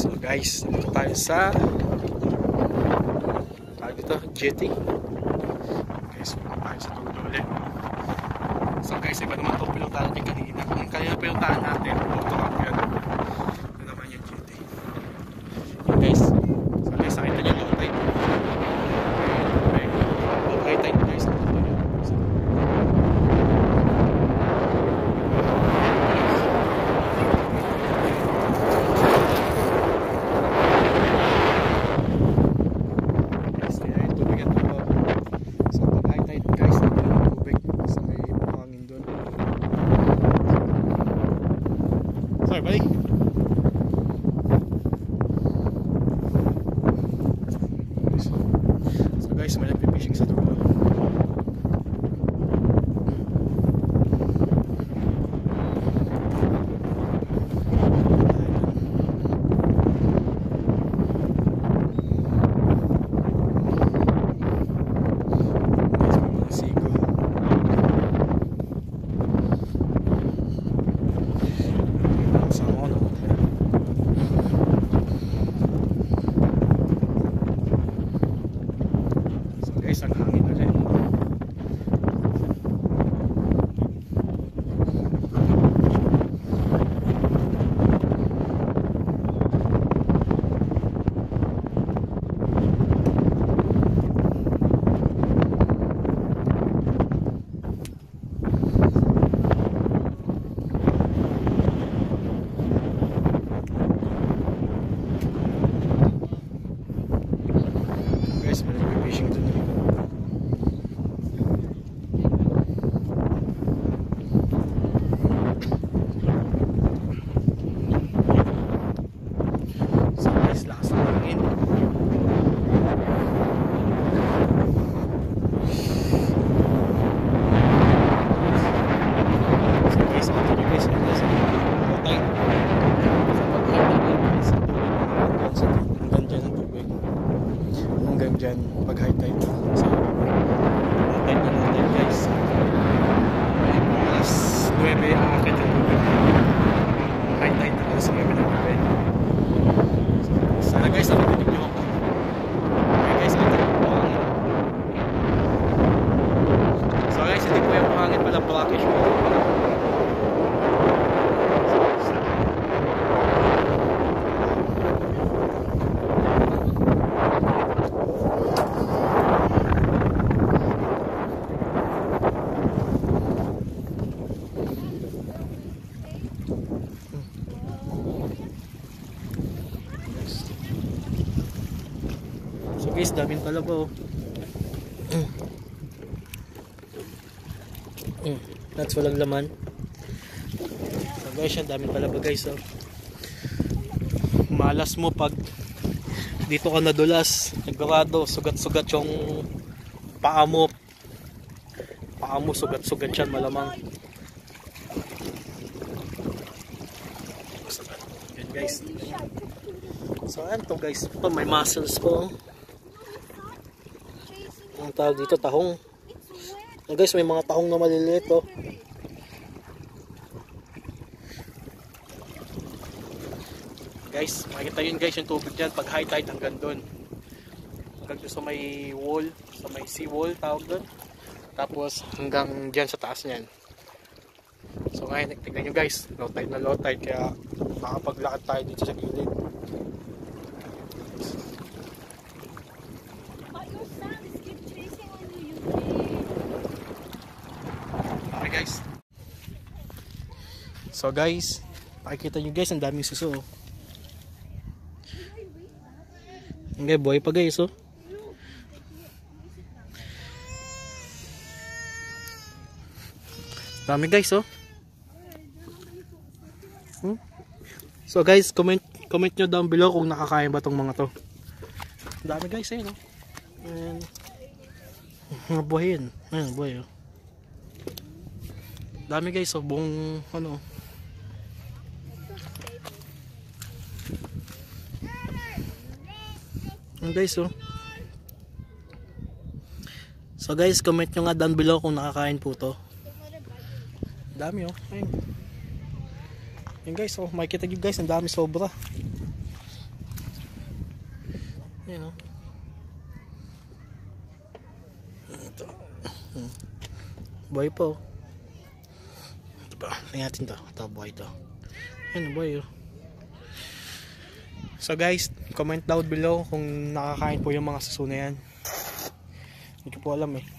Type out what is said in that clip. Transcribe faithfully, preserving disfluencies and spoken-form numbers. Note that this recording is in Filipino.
So guys, dito tayo sa tayo dito, jetty. Guys, punta tayo sa tulo ulit. So guys, iba naman itong pinuntahan natin kanina. Kung kanina pinuntahan natin, auto up yan. Ito naman yung jetty. Okay, guys, so guys, nakita nyo low tide. Okay, low high tide guys. Sorry, buddy. So guys, may nagpipishing sa dulo. Ang hangin ulit. Guys, may nagpipishing dun. Hanggang dyan pag high tide. So high tide na natin guys. May alas nuwebe aakit yung tubig. High tide na alas nuwebe na tubig. So sana guys, nakikinig nyo ako. Okay guys, ito yung pangangin. So guys, hindi po yung pangangin pala blackish po. So guys, daming pala po. That's walang laman. So guys, yan daming pala ba guys. Oh. Malas mo pag dito ka nadulas, nagbarado, sugat-sugat yung paa mo. Paa mo, sugat-sugat yan malamang. Yan guys. So ayan to guys, ito may mussels po. Ang tawag dito, tahong. Ayan guys, may mga tahong na maliliit oh. Guys, makikita yun guys yung tubig dyan pag high tide hanggang doon. Hanggang doon sa may wall, sa may sea wall tawag doon. Tapos hanggang dyan sa taas niyan. So ngayon, tignan nyo guys, low tide na low tide kaya makapaglakad tayo dito sa gilid. Okay guys. So guys, makikita nyo guys, ang daming suso. Okay, boy pa guys oh. Dami guys oh. Hmm? So guys, comment comment nyo down below kung nakakain ba tong mga to. Dami guys eh no. And mga buhay yun. Ayun, buhay oh. Dami guys oh, buong ano. Ayun guys oh. So guys, comment nyo nga down below kung nakakain po to. Dami oh. Ayun. Ayun guys oh, makikita nyo guys, ang dami sobra. Ayan o. Ito. Hmm. Buhay po. Ito ba? Tingnan natin to. Ito, buhay to. Ayan, buhay o. So guys, comment down below kung nakakain po yung mga suso na yan. Hindi ko po alam eh.